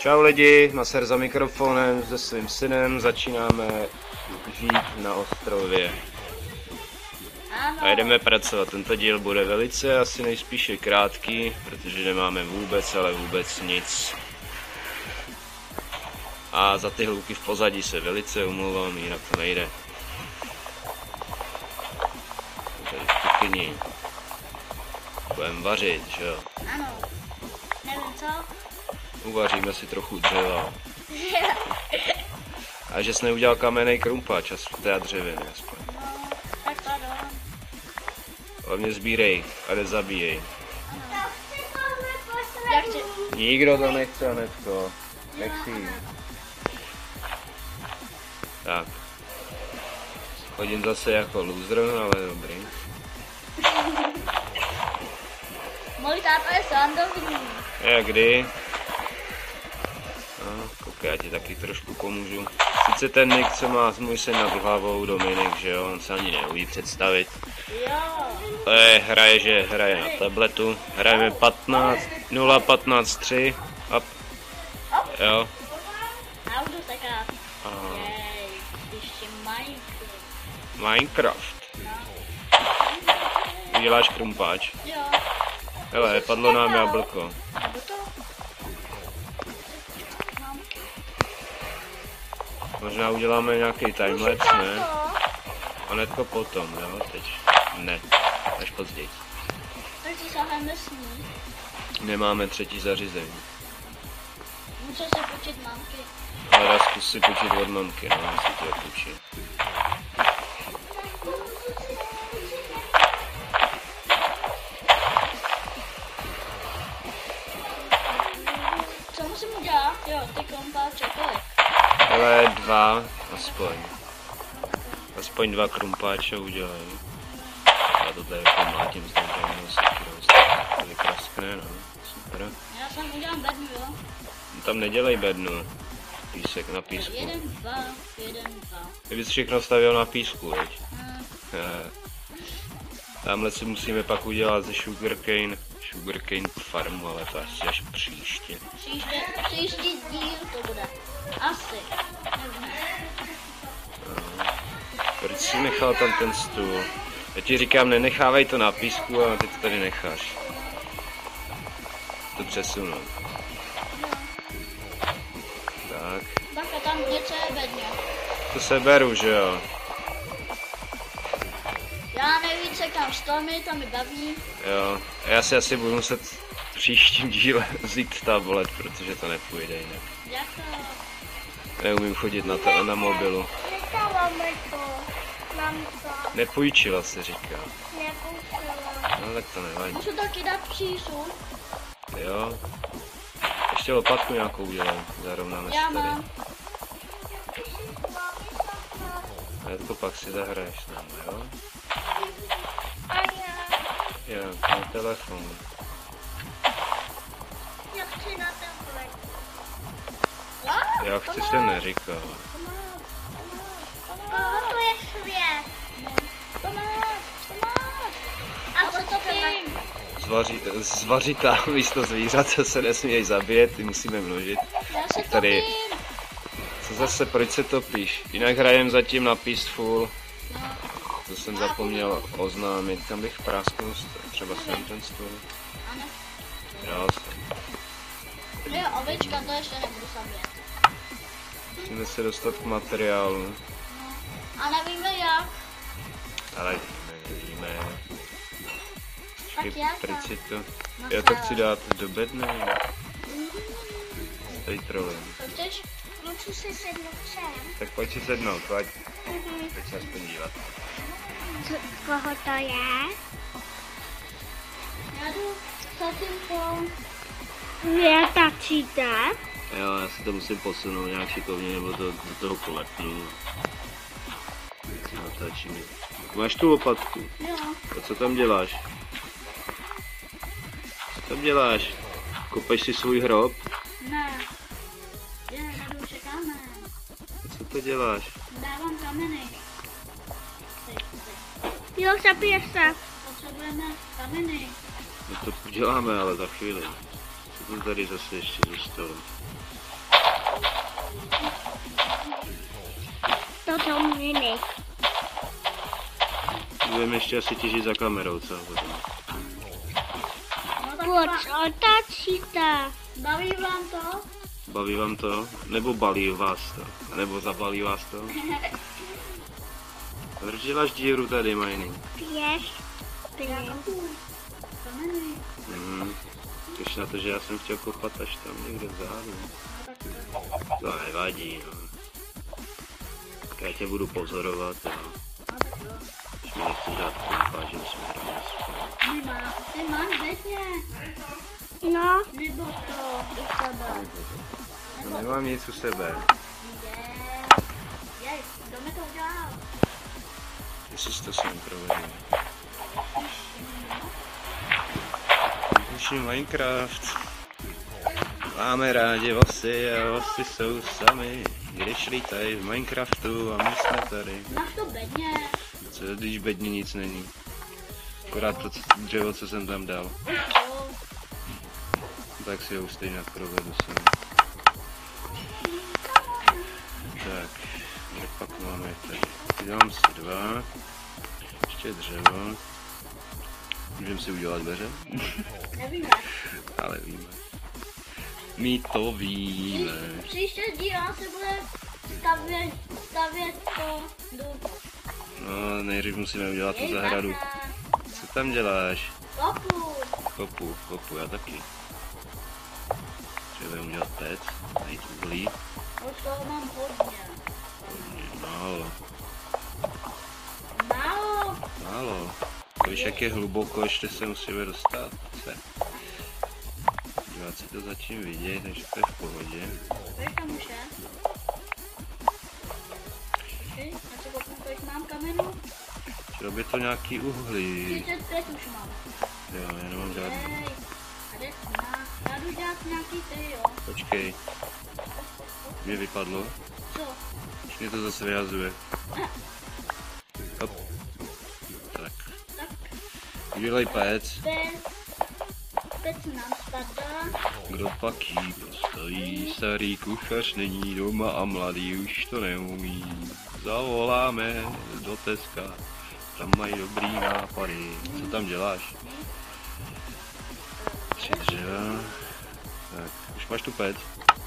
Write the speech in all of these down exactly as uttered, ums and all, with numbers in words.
Čau lidi, Maser za mikrofonem se svým synem, začínáme žít na ostrově. A jdeme pracovat. Tento díl bude velice asi nejspíše krátký, protože nemáme vůbec, ale vůbec nic. A za ty hluky v pozadí se velice omlouvám, jinak to nejde. Tady v kuchyni. Budeme vařit, že jo? Ano. Nevím co? Uvaříme si trochu dřeva. A že jsi neudělal kamenný krumpáč, aspoň teda dřevěný aspoň. No, tak pardon. Hlavně sbírej a nezabíjej. Jak tě... Nikdo to nechce, Anetko. Nechci. Tak. Chodím zase jako loser, ale dobrý. Můj táta je srandovní. Je, kdy? No, koukej, já ti taky trošku pomůžu. Sice ten Nick, co má můj syn nad hlavou, Dominik, že jo, on se ani neumí představit. Jo. To je, hraje, že hraje na tabletu. Hrajeme patnáct, nula patnáct tři. Up. Jo. Auto taká. Aha. Jej, ještě Minecraft. Minecraft. No. Uděláš krumpáč. Jo. Hele, padlo nám jablko. Nebo to? Mám. Možná uděláme nějaký timelapse, ne? Anetko potom, jo, teď. Ne, až později. Tak si sáhneme sní. Nemáme třetí zařízení. Musím se počít mamky. Ale dá zkus si počít od mamky, no, jestli tě počí. Co musím udělat? Jo, ty krumpáče, kolik? Ale dva, aspoň. Aspoň dva krumpáče udělej. Já to tady jako mlátím s dobrým sekirou, to vypraskne, no, super. Já jsem udělám bednu, jo? No, tam nedělej bednu. Písek na písku. Jeden, dva, jeden, dva. Ty bys všechno stavěl na písku, veď? Hm. Tamhle si musíme pak udělat ze sugarcane, sugarcane farmu, ale to asi až příště. Příště, příští díl to bude. Asi. Nevím. Proč jsi nechal tam ten stůl? Já ti říkám, nenechávej to na písku, ale ty to tady necháš. To přesunu. Tak. Bacha, tam něco je bedně. To se beru, že jo? Já nejvíc se kam stromy, to mi baví. Jo. Já si asi budu muset v příštím díle vzít tablet, protože to nepůjde jinak. Jak to? Neumím chodit na, to, na mobilu. Necháváme to, mamka, Nepůjčila se říká. nepoučila. No tak to nevadí. Můžu taky dát přísun? Jo. Ještě lopatku nějakou udělej, zarovnáme Já si tady. mám. A to pak si zahraješ s námi, jo? A já, Jo, na telefon. já chci na tablet. Já chci se neříkal. Koho to je svět? Tomáš, Tomáš. A Já se topím. Zvaři, zvařitá místo zvířata se nesmějí zabíjet, ty musíme množit. Já se Tady. topím. Co zase, proč se topíš? Jinak hrajem zatím na Peaceful. No. To jsem zapomněl oznámit. Kam bych prásknul třeba sem ten stůl? Ano. Jo, jsem. Jo, ovečka, to ještě nebudu zabíjet. Musíme se dostat k materiálu. No. A nevíme jak. Ale nevíme. Tak jak? Počkej, to. No Já to tak. chci dát do bedny. Tady trolím. To chceš? Můžu si sednout sem? Tak pojď si sednout, pojď. Teď se aspoň dívat. Koho to je? Já jdu za tímto. Vy tačíte? Jo, já si to musím posunout nějak šikovně, nebo to do toho polepnu. Teď si natáčíme. Máš tu lopatku? Jo. A co tam děláš? Co tam děláš? Kopeš si svůj hrob? Ne. Je, jdu, čekáme. A co to děláš? Dávám kameny. Teď, teď. Jo, zabije se. Potřebujeme kameny. No to uděláme, ale za chvíli. Co to tady zase ještě zůstalo? To to mě nech. Budeme ještě asi těžit za kamerou, co? Potom. No tak Pojď, ba- otačíta. baví vám to? Baví vám to? Nebo balí vás to? Nebo zabalí vás to? Proč děláš díru tady, Mining? Pěš. Pěš. Kameny. Mhm. Když na to, že já jsem chtěl kopat až tam někde vzadu. No tak to. To nevadí, no. Tak já tě budu pozorovat, jo. No tak jo. Když mi nechci dát kompa, že jsme hráli spolu. Nemá. Ty máš větně. No, Nebo to u sebe. No, nemám nic u sebe. Je. Jej, kdo mi to udělal? Jestli jsi to sem provedl. Píši Minecraft. Máme rádi osy a osy jsou sami. Když lítají v Minecraftu a my jsme tady. Máš to bedně. Co když bedně nic není? Akorát to dřevo, co jsem tam dal. To. Tak si ho stejně provedu sem. Tak, kde pak máme tady? Dám si dva. Ještě dřevo. Můžeme si udělat dveře? Nevíme. Ale víme. My to víme. Pří- Příště díla se bude stavět, stavět to do... No, nejdřív musíme udělat tu Jej, zahradu. bacha. Co tam děláš? Kopu. Kopu, kopu, já taky. Třeba udělat pec, najít uhlí. Už toho mám hodně. Hodně, málo, Málo. málo. Víš, jak je hluboko, ještě se musíme dostat. Se. Diváci to zatím vidět, takže to je v pohodě. Víš tam už je? Ty, já se kouknu, kolik mám kamenů. Třeba by to nějaký uhlí. třicet pět už mám. Jo, já nemám žádný. Jej. A jde na. Já jdu dělat nějaký ty, jo. Počkej. Mě vypadlo. Co? Už mě to zase vyhazuje. Hop. Tak. Tak Udělej pec. pec. Pec nám spadá. Kdo pak jí postojí, starý kuchař není doma a mladý už to neumí. Zavoláme do Teska, tam mají dobrý nápady. Co tam děláš? Tři dřeva. Tak, už máš tu pec?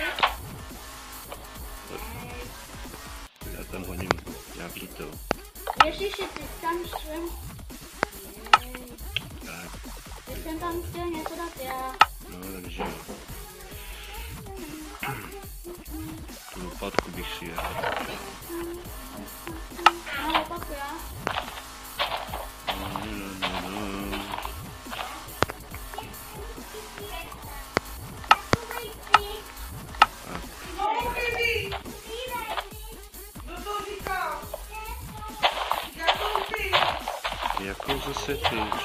Já tam hodím nějaký to. Ježiši, ty tam jsem... Jej. Tak, Ty jsem tam chtěl něco dát já. no takže jo. Tu lopatku bych si jel. No, opakuju já. No, no, no, no. Jakou zase tyč?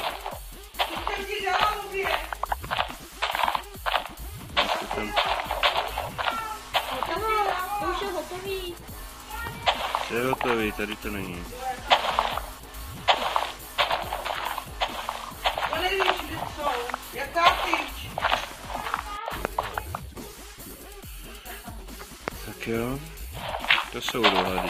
Máte tam, Hotovo, to už je hotový. co je hotový, tady to není. To nevíš, kde jsou. Jaká tyč? Tak jo, to jsou dohady.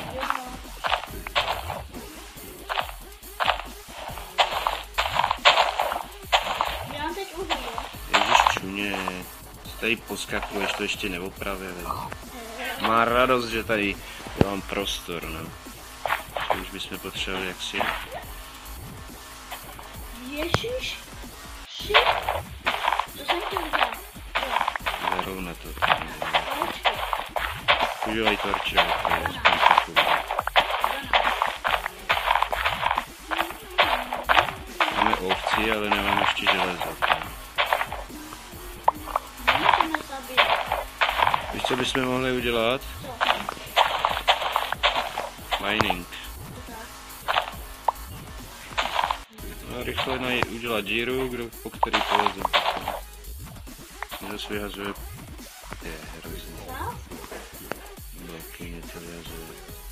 Já mám teď uhlí, jo. Ježiš čuně, tady poskakuješ, to ještě neopravili. Má radost, že tady mám prostor, no. To už bychom potřebovali jaksi. Ježiš. Ši. Co jsem chtěl udělat? Jo, Zarovna to. počkej. Udělej torče, to je aspoň takový. Máme ovci, ale nemáme ještě železo. Nemůžeme zabít. Víš, co bychom mohli udělat? Co? Mining. To tak. No, rychle naj- udělat díru, kdo, po který poleze. Mě zase vyhazuje. Je hrozný. Co? Bloky mě to vyhazuje.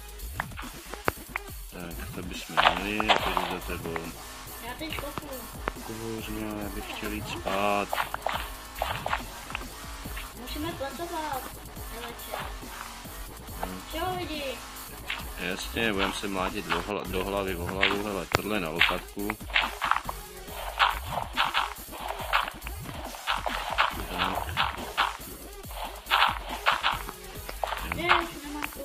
Tak, to bychom měli, a teď za tebou. Já teď kopu. Kouřně, já bych chtěl jít spát. Musíme pracovat. Nevečer. Čau lidi. Jasně, budeme se mlátit do, hla, do hlavy, o hlavu, hele, tohle na lopatku. Tak. Jdeš, nemám tu.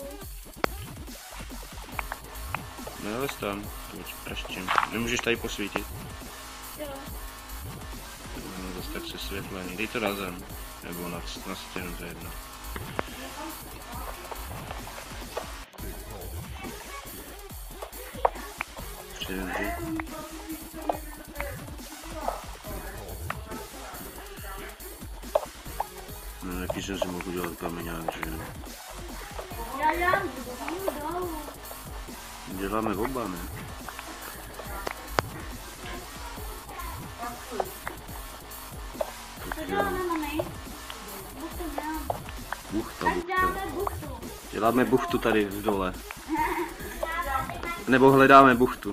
No, tam, pojď, praštím. Nemůžeš tady posvítit? Jo. No, zase tak přesvětlený. Dej to na zem. Nebo na, na stěnu, to je jedno. Přijemný. No, jaký jsem si mohl udělat kameňák, že jo? Já dám dolů. Děláme oba, ne? Co děláme, mami? Buchtu dám. Buchta, Tak buchta. dáme buchtu. Děláme buchtu tady v dole. Nebo hledáme buchtu.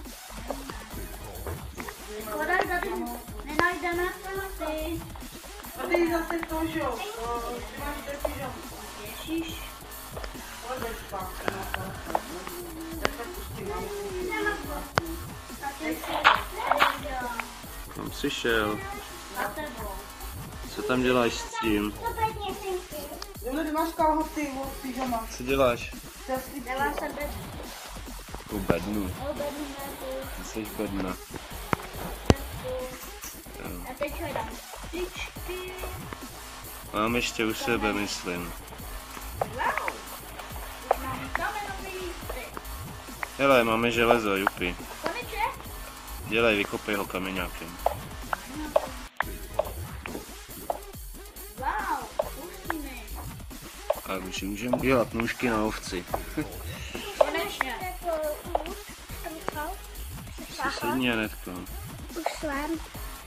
Škoda, že tady nenajdeme ty. A ty zase to, že jo? Ty máš taky, že jo? Ježíš. Pojď spát. Tak to pustím. A ty si nedělám. Kam jsi šel? Za tebou. Co tam děláš s tím? Jule, ty máš kalhoty od pyžama. Co děláš? Dávám se bez U bednu. obednu. Ty jsi bedna. A teď hledám tyčky. Mám ještě u sebe, myslím. Wow. Už mám kamenový styk. Hele, máme železo, jupi. Konečně? Dělej, vykopej ho kameňákem. Wow, pustíme. A už si můžeme dělat nůžky na ovci. Konečně. Se sedni, Anetko. Už jsem.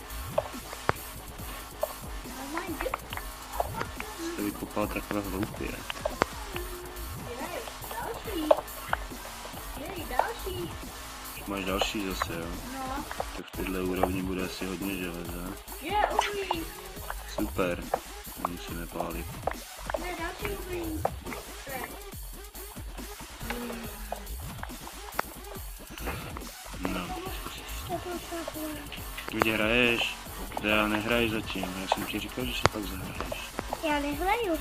Oh my god. Jste vykopal takhle hloupě. Jej, další. Jej, další. Máš další zase, jo? No. Tak v téhle úrovni bude asi hodně železa. Je, uhlí. Super. Musíme pálit. Je, další uhlí. Super. No. Kde hraješ? Kde já nehraj zatím. Já jsem ti říkal, že se pak zahraješ. Já nehraju.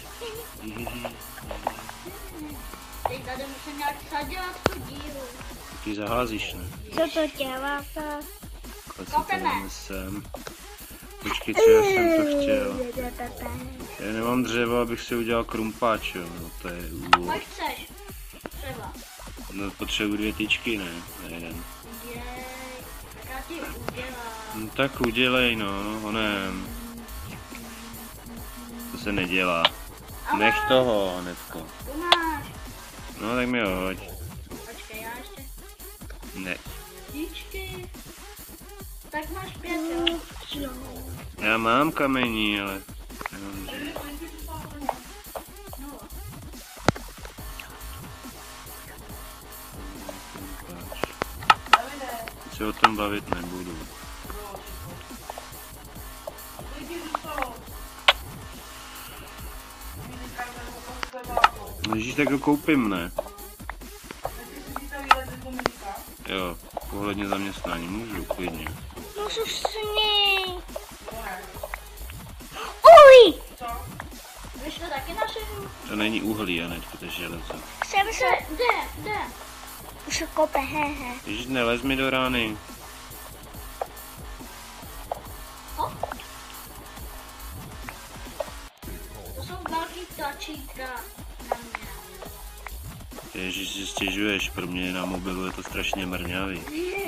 Teď tady musím nějak zadělat tu díru. Ty zaházíš, ne? Co to děláte? Klad si to dáme sem. Počkej, co já jsem to chtěl. Já nemám dřevo, abych si udělal krumpáč, jo. No to je úvod. Kolik chceš? Třeba. No potřebuji dvě tyčky, ne? Ne jeden. Jej, tak já ti udělám. No tak udělej, no, onem. To se nedělá. Nech toho, Anetko. Tu máš. No tak mi ho hoď. Počkej, já ještě. Ne. Díčky. Tak máš pět, jo? Já mám kamení, ale... Nemám dřevo. No. Teď se o tom bavit nebudu. No ježíš, tak ho koupím, ne? Jo, pohledně zaměstnání, můžu, klidně. Můžu s ní. Uj! Víš to taky naše? To není uhlí, Anetko, to je železo. Jsem se... Jde, jde. Už kope, hehe. Ježíš, nelez mi do rány. Hop. To jsou velký tlačítka na mě. Ježíš, si stěžuješ, pro mě na mobilu je to strašně mrňavý.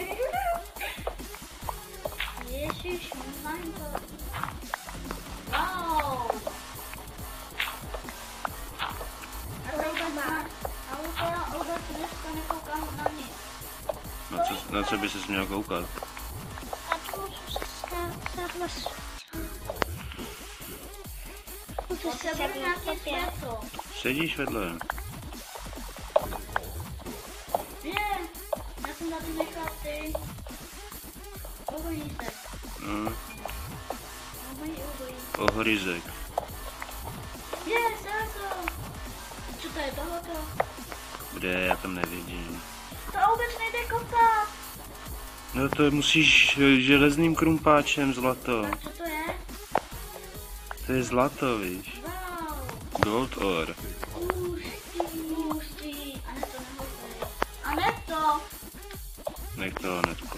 Ježiš, malinko. Wow. A to vůbec má. A vůbec dneska nekoukám na nic. Na co, na co by ses měl koukat? A to můžu se sadla s... Potřebujeme nějaké světlo. Sedíš vedle. Je, já jsem tady nechal ty. Ohonízek. No, Ohoní ohoní. ohorizek. Je, zase to je tohoto? Kde, já tam nevidím. To vůbec nejde kopat. No to musíš železným krumpáčem zlato. Tak co to je? To je zlato, víš. Wow. Gold ore. Ústý, ústý. A ne to nehoď. A ne to. Nech to hnedko.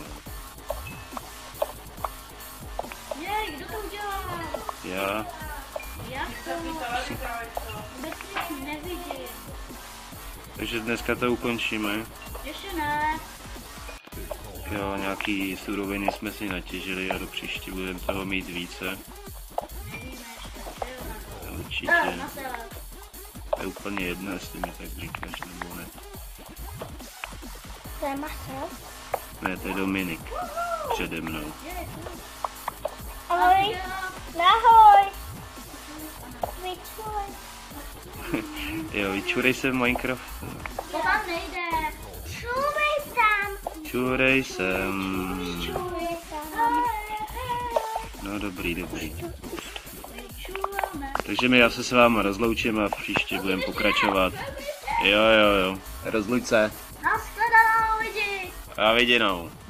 Jej, kdo to udělal? Já. Jak to? Vůbec nic nevidím. Takže dneska to ukončíme. Ještě ne. Jo, nějaký suroviny jsme si natěžili a do příště budeme toho mít více. Nevíme ještě. To Eh, určitě. na sebe. To je úplně jedno, jestli mi tak říkáš nebo ne. To je Marcel. Ne, to je Dominik. Přede mnou. Jej, tu. Ahoj. Ahoj. Vyčuj. Jo, vyčurej se v Minecraftu. To tam nejde. Čurej tam. Čurej sem. Čurej tam. No dobrý, dobrý. Vyčujeme. Takže my já se s váma rozloučím a příště budeme pokračovat. Jo, jo, jo. Rozluč se. Nashledanou lidi. A viděnou.